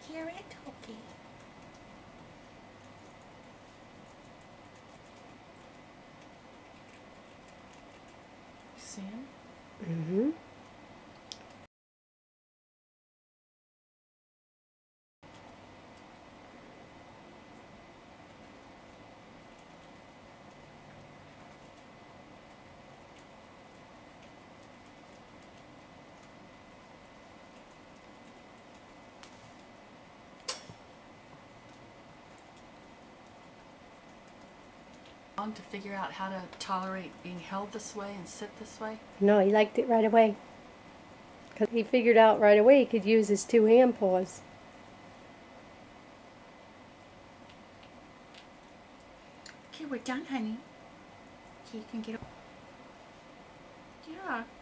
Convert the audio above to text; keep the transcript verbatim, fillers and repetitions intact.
Here it, okay. See him? Mm-hmm. On to figure out how to tolerate being held this way and sit this way? No, he liked it right away. Because he figured out right away he could use his two hand paws. Okay, we're done, honey. Okay, you can get up. Yeah.